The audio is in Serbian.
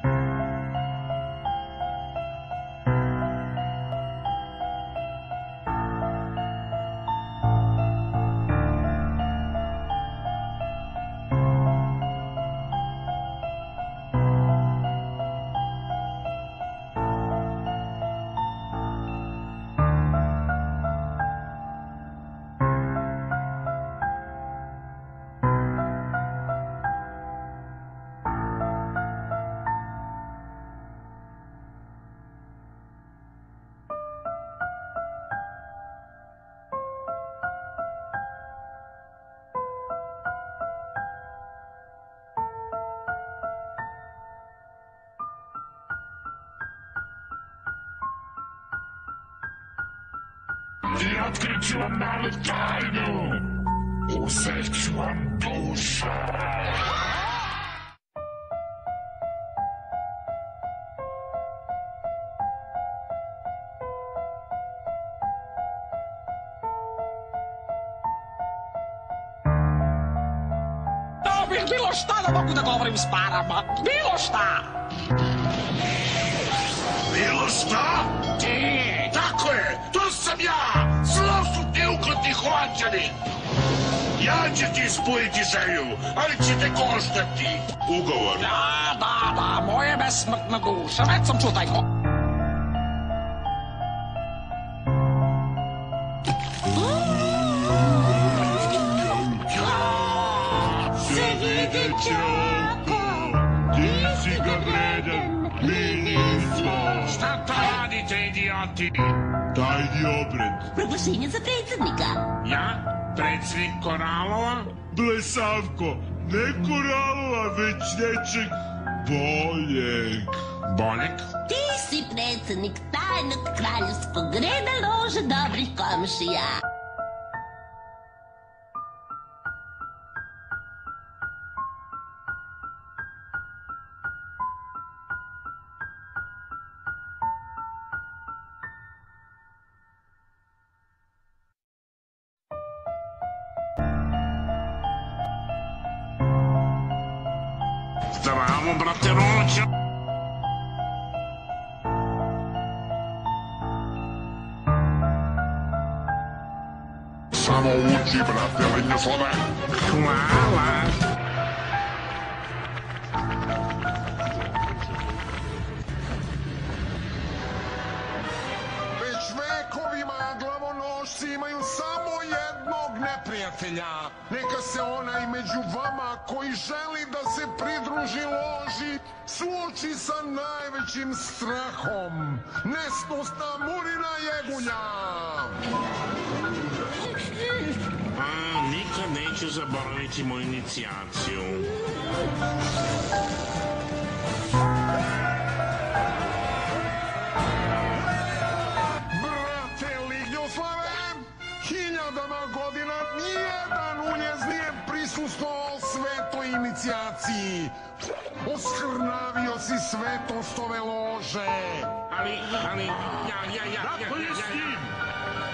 I otkryću vam malu tajnu. Uzet ću vam dušu. Da bih bilo šta da mogu da govorim s parama. Bilo šta. Bilo šta? Ti! Tako je! To sam ja! Zlo su ti uklati hođani! Ja ću ti ispuniti želju, ali će te koštati. Ugovor. Da, moje besmrtna duša. Već sam čuo taj ho... Se vidjet će oko, ti si ga vredan, mi nismo. Šta to radite, idioti? Tajni obred. Proglašenje za predsjednika. Ja? Predsjednik Koralova? Blesavko, ne Koralova, već nečeg boljeg. Boljeg? Ti si predsjednik tajnog kraljevskog reda lože dobrih komšija. Zdravo, brate Rođo. Samo uči, brate, Lenjoslave. Hvala. Već vekovima glavonošci imaju samo jednog neprijatelja. Neka se onaj među vama koji želi da se pridruži loži suoči sa najvećim strahom. Nesnosna Murina Jegunja. Nikad neću zaboraviti moju inicijaciju. Brate Lignjoslave, hiljadama godina nijedan uljez nije prisustvovao svetoj inicijaciji. Oskrnavio si svetost ove lože. Ali, ja... Napolje s njim!